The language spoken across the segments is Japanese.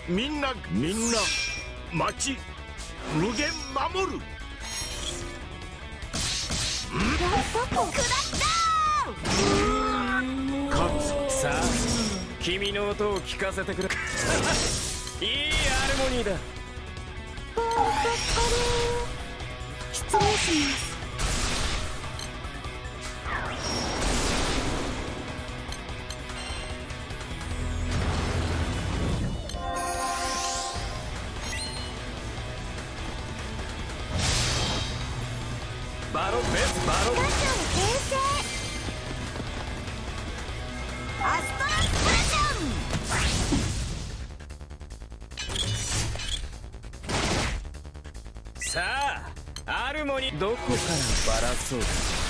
みんな町無限守る。 さあ君の音を聞かせてくれ。いいハーモニーだ。 失礼します。 バロベスバロガチョウ平成アストラスプレション。 さあハーモニーどこからバラそうか。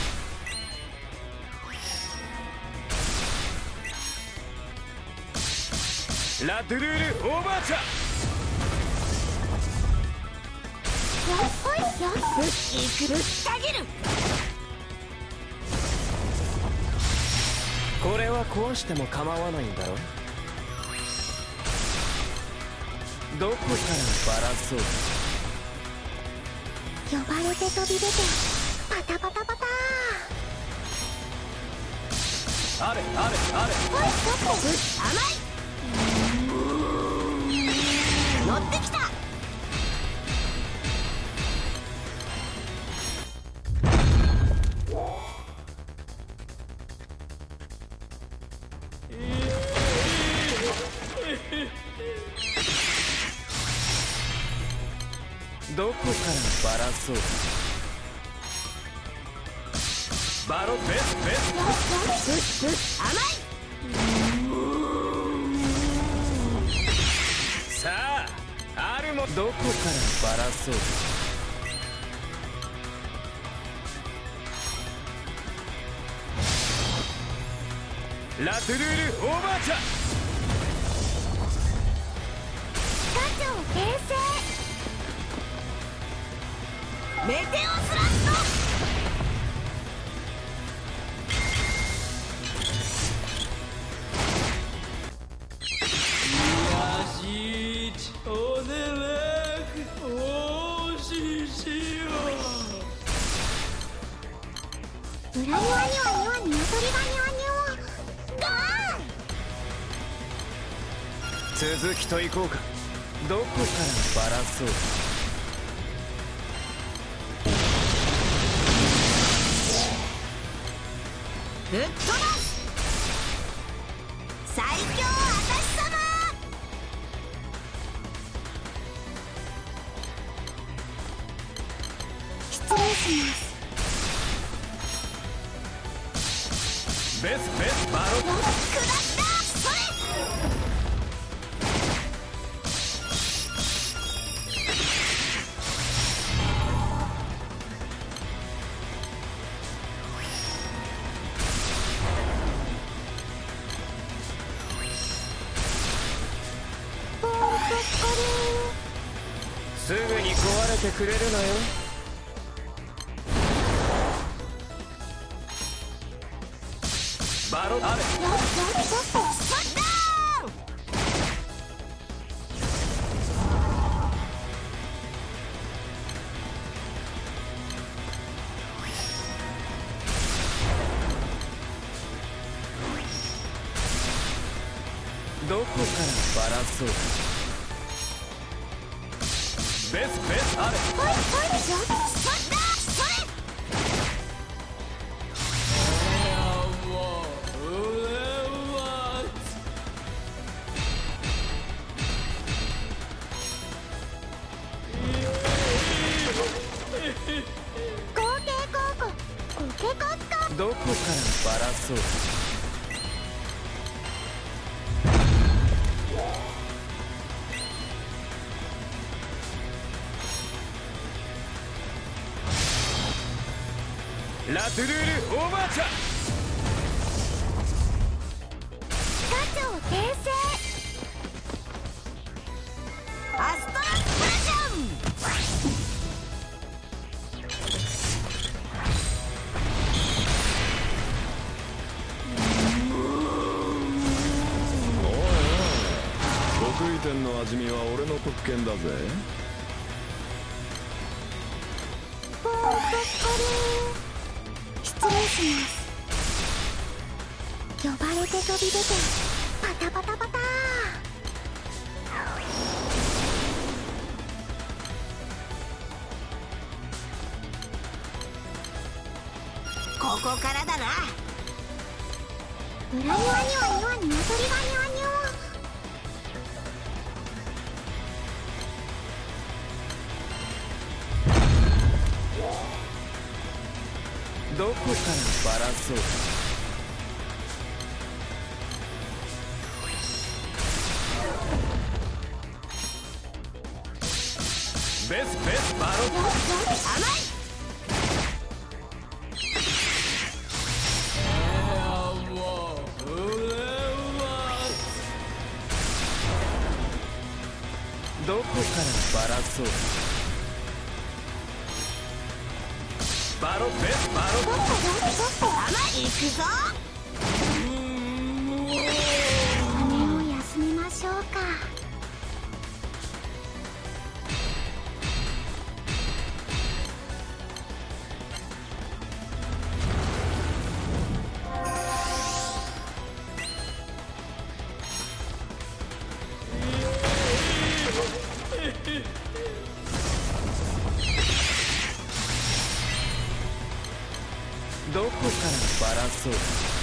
ラドゥルールオーバーチャー。 よっほいよぶっきたぎる。 これは壊しても構わないんだろ。どこからバラそうか。 呼ばれて飛び出てパタパタパタあれあれあれ。 おいちょっと甘い。乗ってきた。 どこからバラそうか。バロベスベス甘い。 さああるもどこからバラそうか。ラトゥルールオーバーチャー。 ガチョウ平成メテオスラット。裏庭には鶏がニワニワガーン。 続きと行こうか。どこからバラそうか。 ぶっ飛ばす最強私様。失礼します。 ベスベスバロ下ったそれ。 すぐに壊れてくれるのよ。バロあれどこからバラそうか。ベスベスあれほいほいそれ。 どこからバラそうか。ラトゥルールオーバーチャー。 ガチョウ平成アストラスプレション。 得意点のの味見は俺の特権だぜ。 ポンポッコリ失礼します。呼ばれて飛び出てパタパタパタ。ここからだな。裏庭には鶏がニワニワ。 どこからバランスをベスバロット甘い。 どこからバランスをバロベスバロ甘い。行くぞ。羽を休めましょうか。 どこからバランスを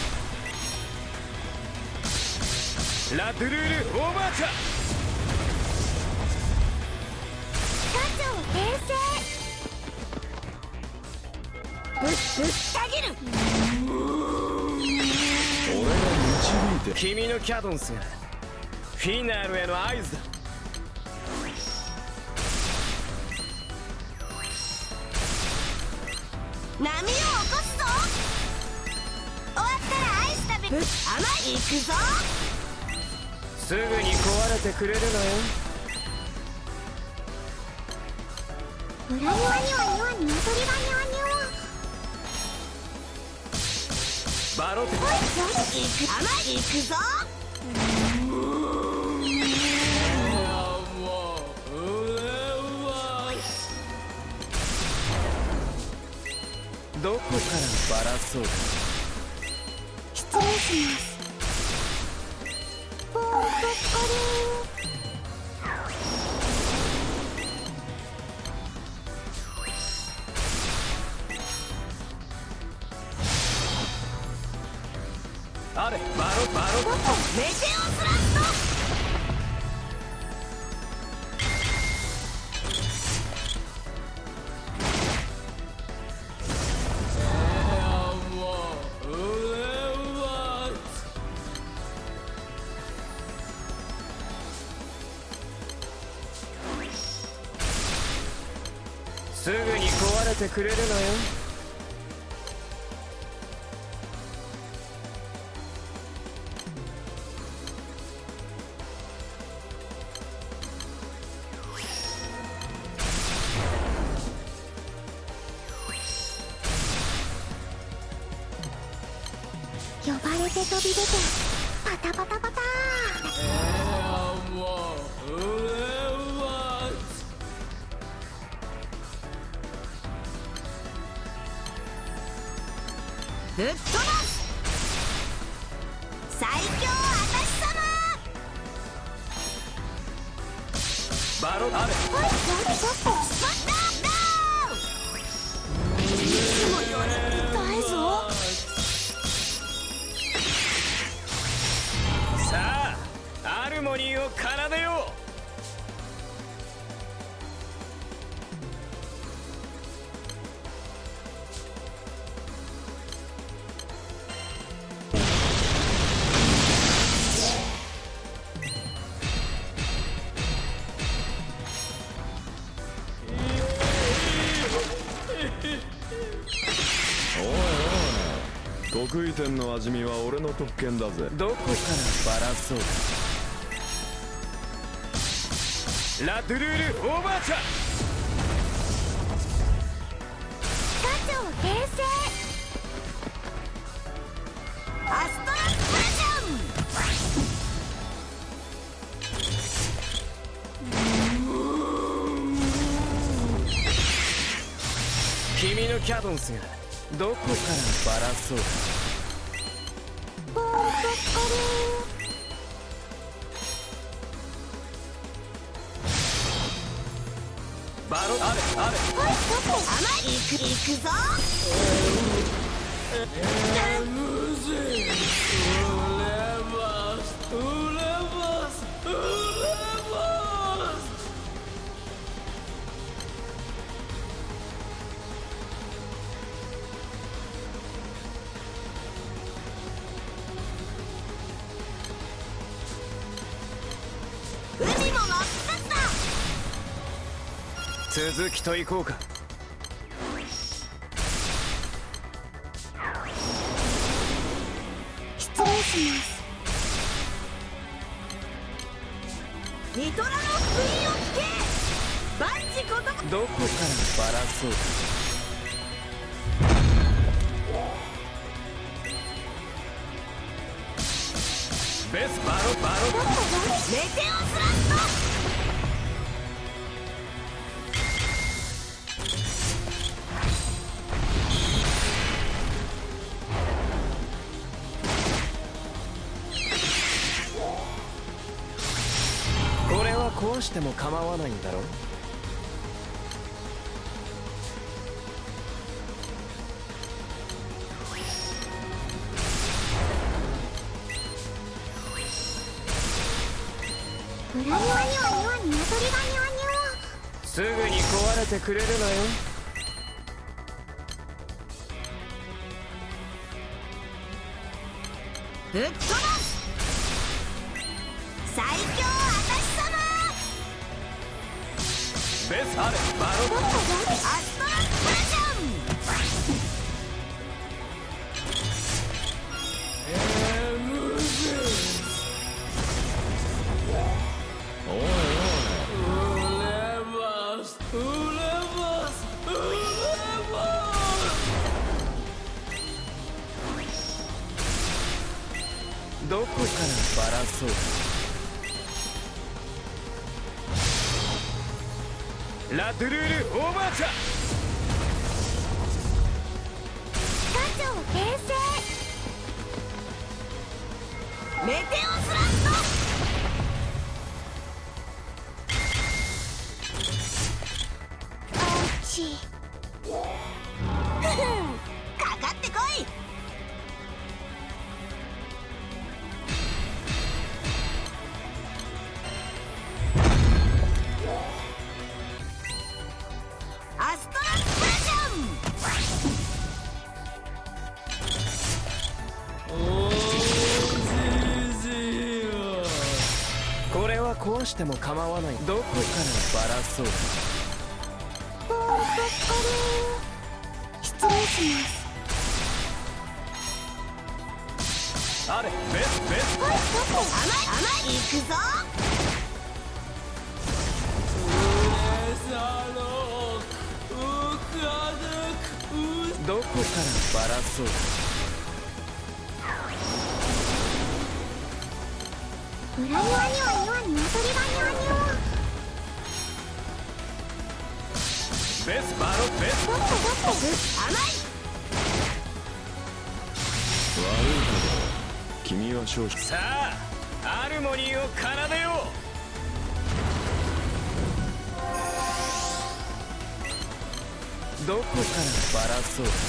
ラドゥルールオーバーチャー。 課長訂正。ぶった切る。 俺が導いて君のキャドンスがフィナールへの合図だ。 波を起こすぞ。終わったらアイス食べる。甘い。行くぞ。 すぐに壊れてくれるのよ。 裏庭には鶏がニワニワ。 バロテ甘い。行くぞ。 どこからバランスを失礼します。ポンポッコリあれバロメテオスラスト。 すぐに壊れてくれるのよ。 呼ばれて飛び出てパタパタパタ。ぶっ飛ばす。最強私様。 バロあれスパッダウン。いつもより痛いぞ。 さあアルモニーを奏でよう。 得意点の味見は俺の特権だぜ。 どこからバランスをラドゥルールオーバーチャー。 課長訂正。アストラプレジョン。 君のキャドンスがどこからバラそうだ。 ポーンポッコバロあれあれ甘い行くぞ。 むずい。 海も真っ二つだ。 続きと行こうか。 失礼します。ニトラの福音を聞け。万事ことどこからバラそうか。ベスバロメテオスラスト。 これは壊しても構わないんだろう。 裏庭には鶏がニワニすぐに壊れてくれるなよ。 ぶっ飛ばす。最強私様。 ベスあれバロアストラプレション。 むずい。どこからバラそうか。ラドゥルールオーバーチャー。 課長訂正。メテオスラスト。アウチ。ふふん、かかってこい。アストラプレション。 これは壊しても構わない。どこからバラそうか。 ポーンポッコリー。失礼します。 あれベス甘い行くぞ。 どこからバラそうか。 裏庭には鶏がニワニワ。 ベスバロベス甘い。 悪いけど君は少々。 さあアルモニーを奏でよう。どこからバラそうか。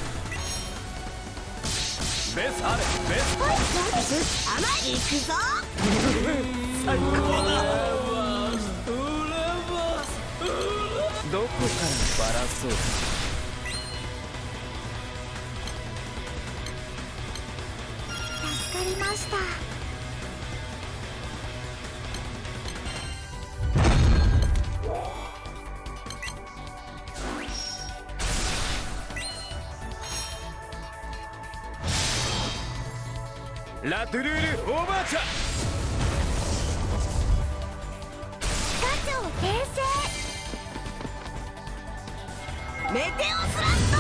ベスあれベス甘い行くぞ。 最高だ。どこからバラそうか。 助かりました。 ラドゥルールオーバーチャー。 課長訂正。メテオスラスト。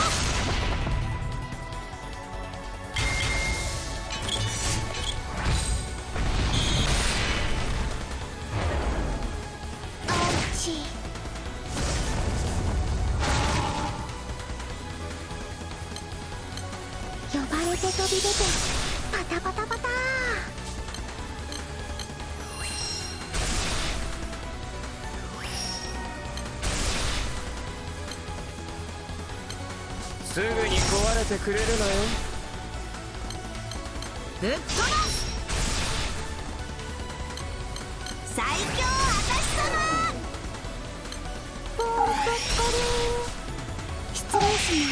アウチ。 て飛び出てパタパタパタ。 すぐに壊れてくれるのよ。 ぶっ飛ばす。最強私様。ボーンとっこり。失礼します。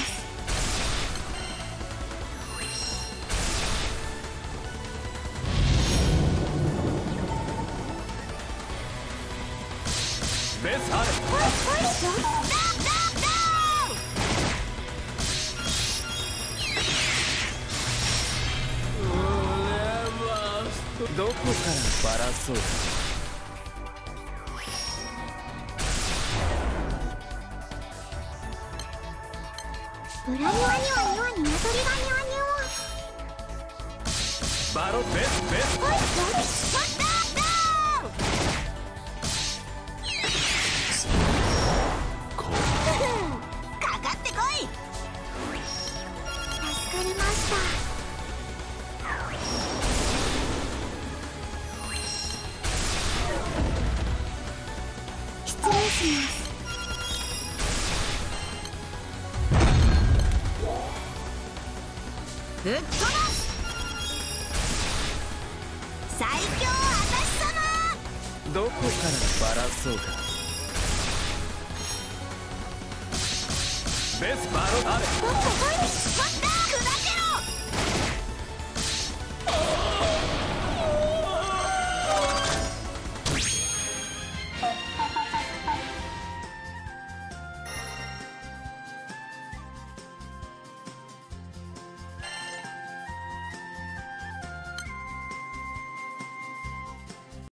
ベスあれ。どこからバラそうか。 裏庭には庭に鶏がニワニワ。 バロベスベス。 かかってこい。助かりました。失礼します。ぶっ飛ばす。最強私様。 どこからバラそうか。ベスバロあれ。 もっと来い。